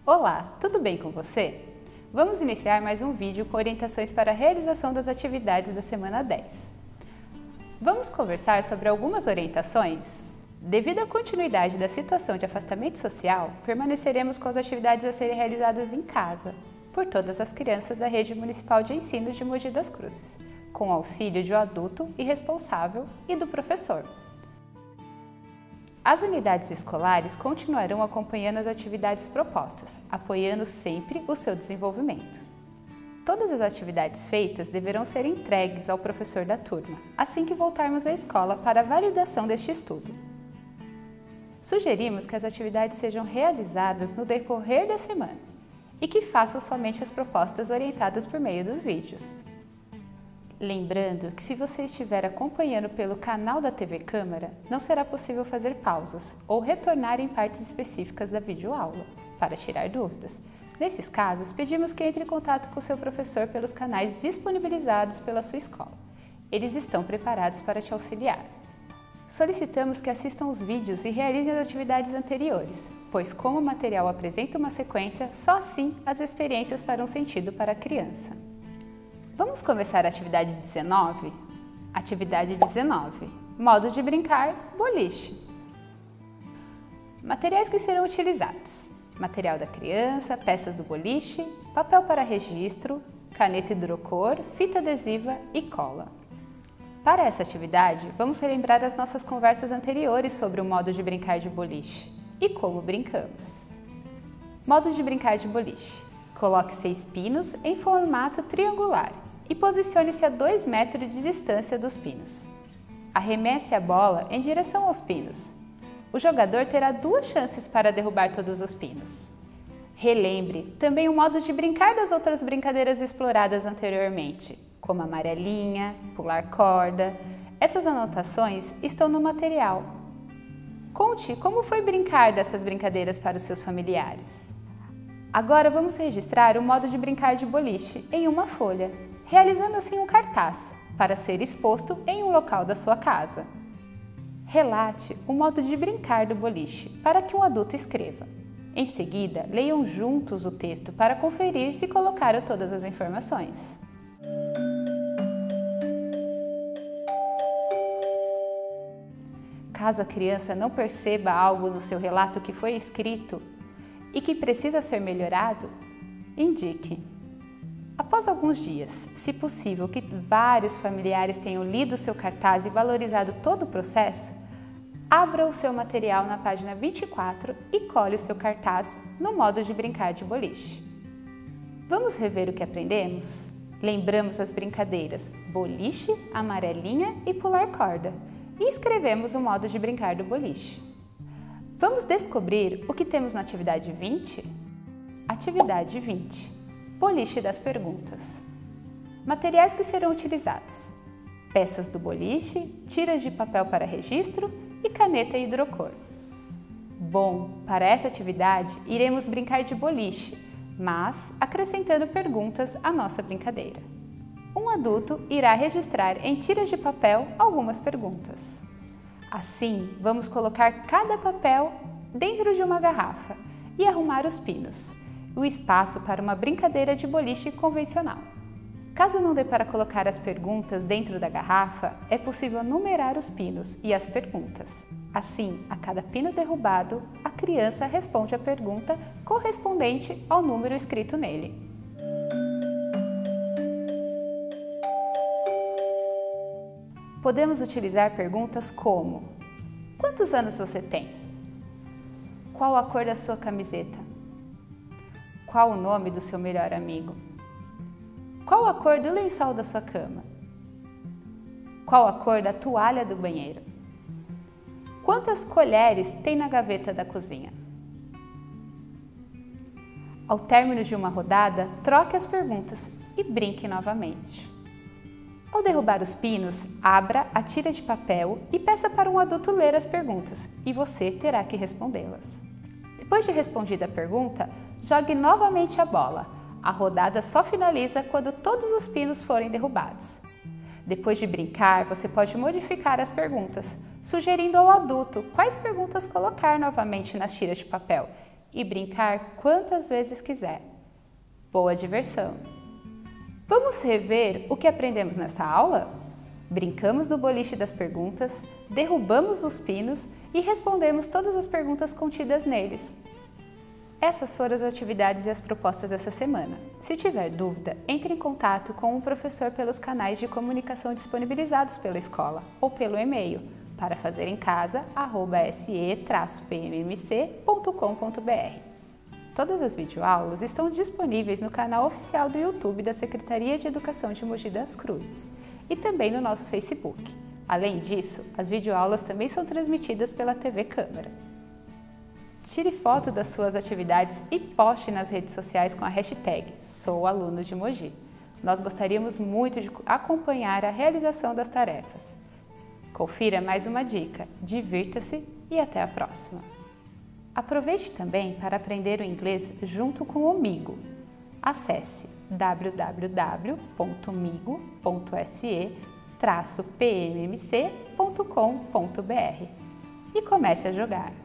Olá, tudo bem com você? Vamos iniciar mais um vídeo com orientações para a realização das atividades da semana 10. Vamos conversar sobre algumas orientações? Devido à continuidade da situação de afastamento social, permaneceremos com as atividades a serem realizadas em casa, por todas as crianças da Rede Municipal de Ensino de Mogi das Cruzes, com auxílio de um adulto e responsável e do professor. As unidades escolares continuarão acompanhando as atividades propostas, apoiando sempre o seu desenvolvimento. Todas as atividades feitas deverão ser entregues ao professor da turma, assim que voltarmos à escola para a validação deste estudo. Sugerimos que as atividades sejam realizadas no decorrer da semana e que façam somente as propostas orientadas por meio dos vídeos. Lembrando que se você estiver acompanhando pelo canal da TV Câmara, não será possível fazer pausas ou retornar em partes específicas da videoaula, para tirar dúvidas. Nesses casos, pedimos que entre em contato com o seu professor pelos canais disponibilizados pela sua escola. Eles estão preparados para te auxiliar. Solicitamos que assistam os vídeos e realizem as atividades anteriores, pois como o material apresenta uma sequência, só assim as experiências farão sentido para a criança. Vamos começar a atividade 19? Atividade 19. Modo de brincar, boliche. Materiais que serão utilizados: material da criança, peças do boliche, papel para registro, caneta hidrocor, fita adesiva e cola. Para essa atividade, vamos relembrar as nossas conversas anteriores sobre o modo de brincar de boliche e como brincamos. Modo de brincar de boliche. Coloque 6 pinos em formato triangular e posicione-se a 2 metros de distância dos pinos. Arremesse a bola em direção aos pinos. O jogador terá 2 chances para derrubar todos os pinos. Relembre também o modo de brincar das outras brincadeiras exploradas anteriormente, como amarelinha, pular corda. Essas anotações estão no material. Conte como foi brincar dessas brincadeiras para os seus familiares. Agora vamos registrar o modo de brincar de boliche em uma folha, realizando assim um cartaz, para ser exposto em um local da sua casa. Relate o modo de brincar do boliche, para que um adulto escreva. Em seguida, leiam juntos o texto para conferir se colocaram todas as informações. Caso a criança não perceba algo no seu relato que foi escrito e que precisa ser melhorado, indique. Após alguns dias, se possível que vários familiares tenham lido o seu cartaz e valorizado todo o processo, abra o seu material na página 24 e cole o seu cartaz no modo de brincar de boliche. Vamos rever o que aprendemos? Lembramos as brincadeiras boliche, amarelinha e pular corda e escrevemos o modo de brincar do boliche. Vamos descobrir o que temos na atividade 20? Atividade 20. Boliche das perguntas. Materiais que serão utilizados: peças do boliche, tiras de papel para registro e caneta hidrocor. Bom, para essa atividade iremos brincar de boliche, mas acrescentando perguntas à nossa brincadeira. Um adulto irá registrar em tiras de papel algumas perguntas. Assim, vamos colocar cada papel dentro de uma garrafa e arrumar os pinos, o espaço para uma brincadeira de boliche convencional. Caso não dê para colocar as perguntas dentro da garrafa, é possível numerar os pinos e as perguntas. Assim, a cada pino derrubado, a criança responde a pergunta correspondente ao número escrito nele. Podemos utilizar perguntas como: quantos anos você tem? Qual a cor da sua camiseta? Qual o nome do seu melhor amigo? Qual a cor do lençol da sua cama? Qual a cor da toalha do banheiro? Quantas colheres tem na gaveta da cozinha? Ao término de uma rodada, troque as perguntas e brinque novamente. Ao derrubar os pinos, abra a tira de papel e peça para um adulto ler as perguntas, e você terá que respondê-las. Depois de respondida a pergunta, jogue novamente a bola. A rodada só finaliza quando todos os pinos forem derrubados. Depois de brincar, você pode modificar as perguntas, sugerindo ao adulto quais perguntas colocar novamente nas tiras de papel e brincar quantas vezes quiser. Boa diversão! Vamos rever o que aprendemos nessa aula? Brincamos do boliche das perguntas, derrubamos os pinos e respondemos todas as perguntas contidas neles. Essas foram as atividades e as propostas dessa semana. Se tiver dúvida, entre em contato com o professor pelos canais de comunicação disponibilizados pela escola ou pelo e-mail para fazer em casa@se-pmmc.com.br. Todas as videoaulas estão disponíveis no canal oficial do YouTube da Secretaria de Educação de Mogi das Cruzes e também no nosso Facebook. Além disso, as videoaulas também são transmitidas pela TV Câmara. Tire foto das suas atividades e poste nas redes sociais com a hashtag #SouAlunoDeMogi. Nós gostaríamos muito de acompanhar a realização das tarefas. Confira mais uma dica, divirta-se e até a próxima! Aproveite também para aprender o inglês junto com o Migo. Acesse www.migo.se-pmmc.com.br e comece a jogar!